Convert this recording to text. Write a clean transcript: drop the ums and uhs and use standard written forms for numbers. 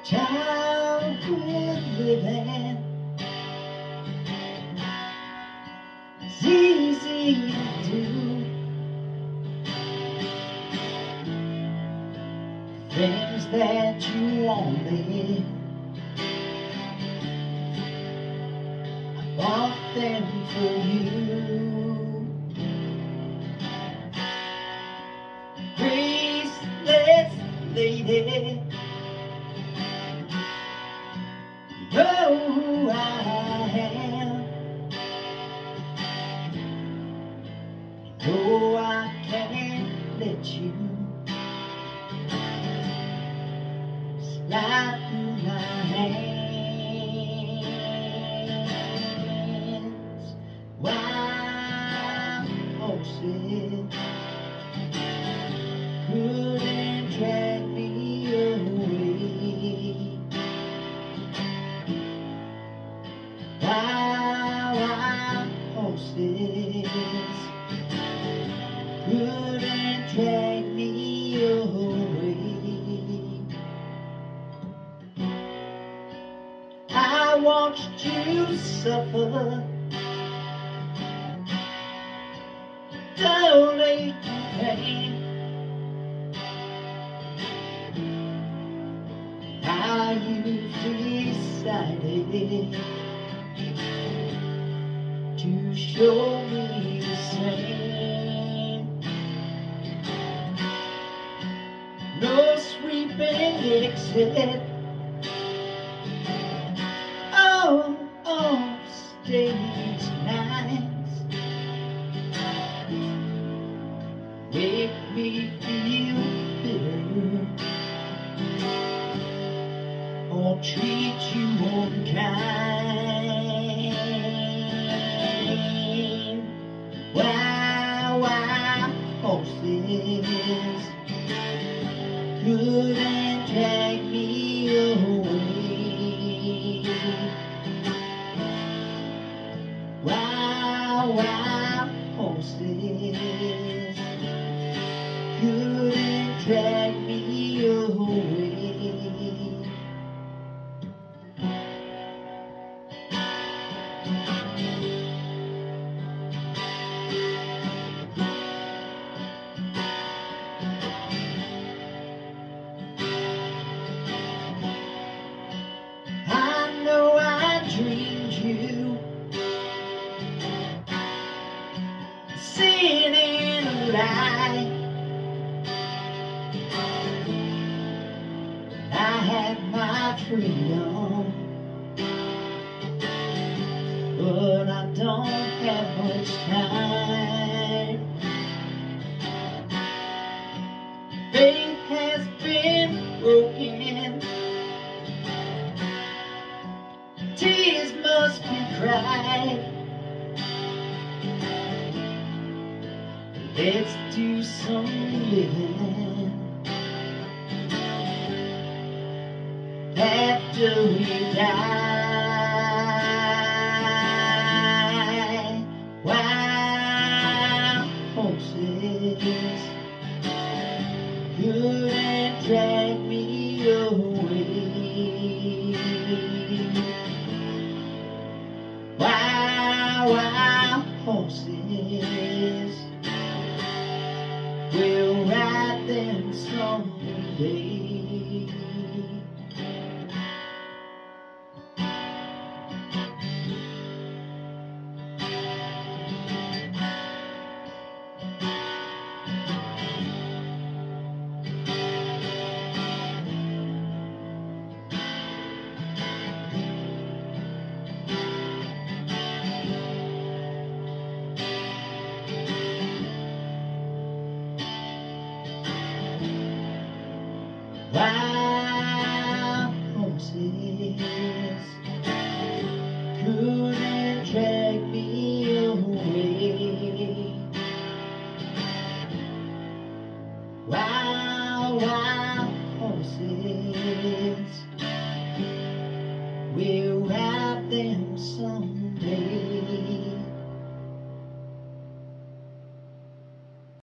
town we're living is easy to do. Things that you wanted, I bought them for you. Graceless lady, you know who I am. You know I can't let you slide through my hands. Wild horses couldn't drag me away. Wild horses couldn't drag me away. I watched you suffer, dull aching pain. Now you've decided to show me the same. No sweeping exit on stage nights make me feel bitter or treat you unkind. Wild horses couldn't drag me away. Wild horses couldn't drag me away. I know I dreamed you sitting in a lie. I had my freedom, but I don't have much time. Faith has been broken, tears must be cried. Let's do some living after we die. Wild horses couldn't drag me away. Wild horses we'll ride them someday. Wild horses couldn't drag me away. Wild horses will